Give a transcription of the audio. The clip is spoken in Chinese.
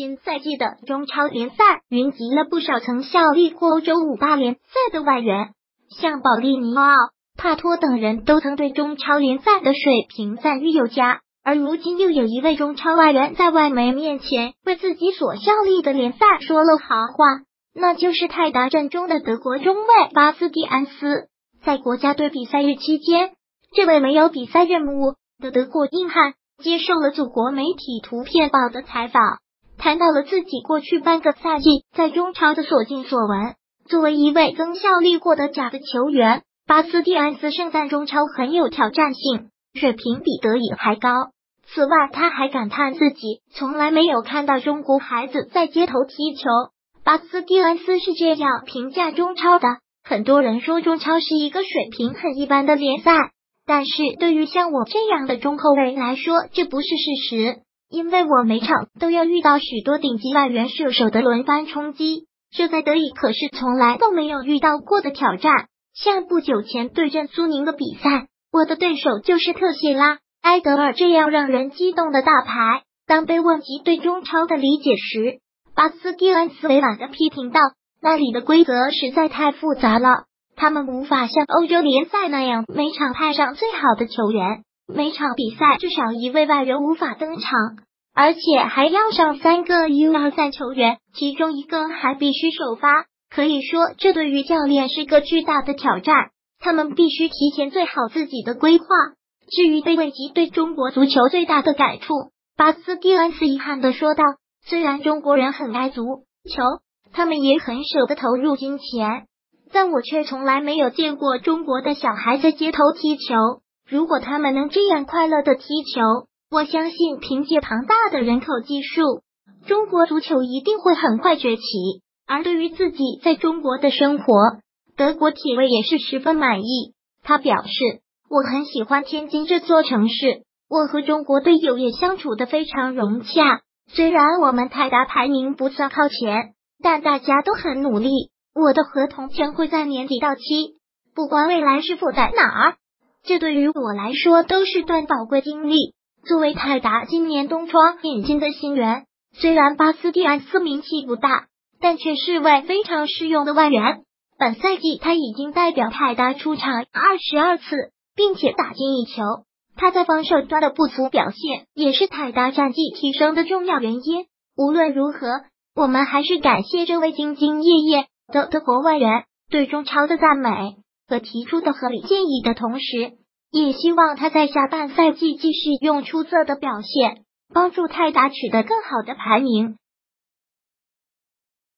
新赛季的中超联赛云集了不少曾效力过欧洲5大联赛的外援，像保利尼奥、帕托等人都曾对中超联赛的水平赞誉有加。而如今又有一位中超外援在外媒面前为自己所效力的联赛说了好话，那就是泰达阵中的德国中卫巴斯蒂安斯。在国家队比赛日期间，这位没有比赛任务的德国硬汉接受了祖国媒体图片报的采访，谈到了自己过去半个赛季在中超的所见所闻。作为一位曾效力过德甲的球员，巴斯蒂安斯胜在中超很有挑战性，水平比德乙还高。此外，他还感叹自己从来没有看到中国孩子在街头踢球。巴斯蒂安斯是这样评价中超的：很多人说中超是一个水平很一般的联赛，但是对于像我这样的中后卫来说，这不是事实，因为我每场都要遇到许多顶级外援射手的轮番冲击，这在德乙可是从来都没有遇到过的挑战。像不久前对阵苏宁的比赛，我的对手就是特谢拉、埃德尔这样让人激动的大牌。当被问及对中超的理解时，巴斯蒂安斯委婉地批评道，那里的规则实在太复杂了，他们无法像欧洲联赛那样每场派上最好的球员，每场比赛至少一位外援无法登场，而且还要上3个 U23 球员，其中1个还必须首发。可以说这对于教练是个巨大的挑战，他们必须提前做好自己的规划。至于被问及对中国足球最大的感触，巴斯蒂安斯遗憾地说道，虽然中国人很爱足球，他们也很舍得投入金钱，但我却从来没有见过中国的小孩在街头踢球。如果他们能这样快乐的踢球，我相信凭借庞大的人口基数，中国足球一定会很快崛起。而对于自己在中国的生活，德国铁卫也是十分满意。他表示，我很喜欢天津这座城市，我和中国队友也相处得非常融洽。虽然我们泰达排名不算靠前，但大家都很努力。我的合同将会在年底到期，不管未来是否在哪儿，这对于我来说都是段宝贵经历。作为泰达今年冬窗引进的新援，虽然巴斯蒂安斯名气不大，但却是位非常适用的外援。本赛季他已经代表泰达出场22次，并且打进1球。他在防守端的不俗表现，也是泰达战绩提升的重要原因。无论如何，我们还是感谢这位兢兢业业的德国外援对中超的赞美和提出的合理建议的同时，也希望他在下半赛季继续用出色的表现，帮助泰达取得更好的排名。